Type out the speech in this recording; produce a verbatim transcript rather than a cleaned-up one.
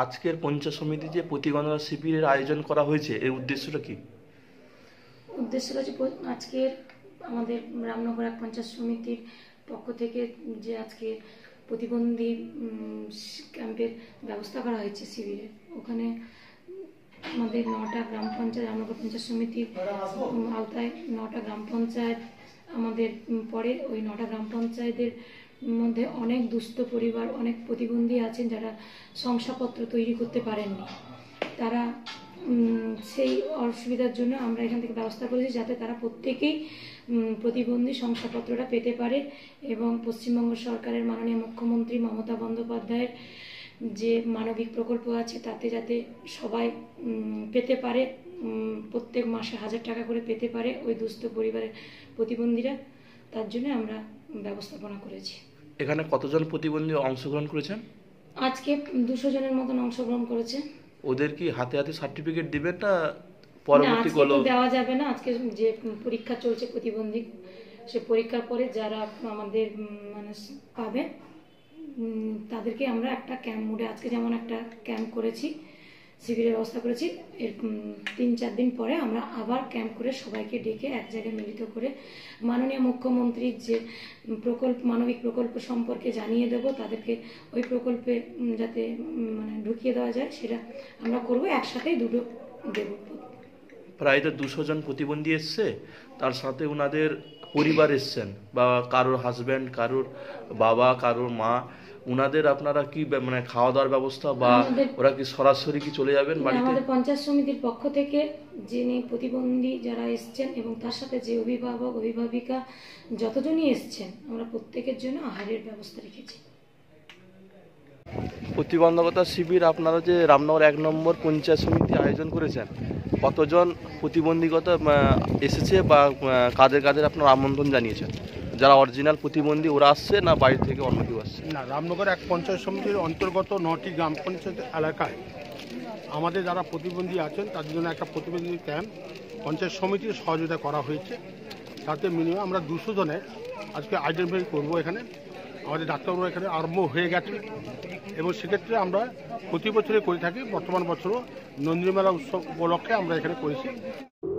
আজকের পঞ্চায়েত সমিতি যে প্রতিবন্ধকতা শিবিরের আয়োজন করা হয়েছে এর উদ্দেশ্যটা কি? উদ্দেশ্যটা যে আজকের আমাদের রামনগর এক পঞ্চায়েত সমিতির পক্ষ থেকে যে আজকে প্রতিবন্ধী ক্যাম্পের ব্যবস্থা করা হয়েছে শিবিরের, ওখানে আমাদের নটা গ্রাম পঞ্চায়েত রামনগর পঞ্চায়েত সমিতির আওতায় নটা গ্রাম পঞ্চায়েত আমাদের পরে ওই নটা গ্রাম পঞ্চায়েতের মধ্যে অনেক দুস্থ পরিবার, অনেক প্রতিবন্ধী আছেন যারা শংসাপত্র তৈরি করতে পারেননি। তারা সেই অসুবিধার জন্য আমরা এখান থেকে ব্যবস্থা করেছি যাতে তারা প্রত্যেকেই প্রতিবন্ধী শংসাপত্রটা পেতে পারে এবং পশ্চিমবঙ্গ সরকারের মাননীয় মুখ্যমন্ত্রী মমতা বন্দ্যোপাধ্যায়ের যে মানবিক প্রকল্প আছে তাতে যাতে সবাই পেতে পারে, প্রত্যেক মাসে হাজার টাকা করে পেতে পারে ওই দুস্থ পরিবারের প্রতিবন্ধীরা, তার জন্য আমরা ব্যবস্থাপনা করেছি। এখানে কতজন প্রতিবন্ধী অংশগ্রহণ করেছেন? আজকে দুশো জনের মতন অংশগ্রহণ করেছে। ওদের কি হাতে হাতে সার্টিফিকেট দিবেন না পরবর্তী কল দেওয়া যাবে না? আজকে যে পরীক্ষা চলছে প্রতিবন্ধী, সে পরীক্ষার পরে যারা আমাদের মানে পাবে তাদেরকে আমরা একটা ক্যাম্প মোডে আজকে যেমন একটা ক্যাম্প করেছি, শিবিরের ব্যবস্থা করেছি, এর তিন চার দিন পরে আমরা আবার ক্যাম্প করে সবাইকে ডেকে এক জায়গায় মিলিত করে মাননীয় মুখ্যমন্ত্রীর যে প্রকল্প মানবিক প্রকল্প সম্পর্কে জানিয়ে দেব, তাদেরকে ওই প্রকল্পে যাতে মানে ঢুকিয়ে দেওয়া যায় সেটা আমরা করব, একসাথেই দুটো দেব। প্রায় তো দুশো জন প্রতিবন্ধী এসছে, তার সাথে ওনাদের পরিবার এসছেন, বা কারোর হাজব্যান্ড, কারোর বাবা, কারোর মা, উনাদের আপনারা কি মানে খাওয়া দাওয়ার ব্যবস্থা বা ওরা কি সরাসরি কি চলে যাবেন বাড়িতে? আমাদের পঞ্চায়েত সমিতির পক্ষ থেকে যিনি প্রতিবন্ধী যারা এসছেন এবং তার সাথে যে অভিভাবক অভিভাবিকা যতজনই এসছেন আমরা প্রত্যেকের জন্য আহারের ব্যবস্থা রেখেছি। প্রতিবন্ধকতা শিবির আপনারা যে রামনগর এক নম্বর পঞ্চায়েত সমিতি আয়োজন করেছেন, কতজন প্রতিবন্ধীকতা এসেছে বা কাদের কাদের আপনারা আমন্ত্রণ জানিয়েছেন? যারা অরিজিনাল প্রতিবন্ধী ওরা আসছে না বাইরে থেকে অন্য কেউ আসছে? না, রামনগর এক পঞ্চায়েত সমিতির অন্তর্গত নটি গ্রাম পঞ্চায়েত এলাকায় আমাদের যারা প্রতিবন্ধী আছেন তাদের জন্য একটা প্রতিবন্ধী ক্যাম্প পঞ্চায়েত সমিতির সহযোগিতা করা হয়েছে। তাতে মিনিমাম আমরা দুশো জনের আজকে আইডেন্টিফাই করবো। এখানে আমাদের ডাক্তারবাবু এখানে আরম্ভ হয়ে গেছে এবং সেক্ষেত্রে আমরা প্রতি বছরে করে থাকি। বর্তমান বছরও নন্দী মেলা উৎসব উপলক্ষে আমরা এখানে করেছি।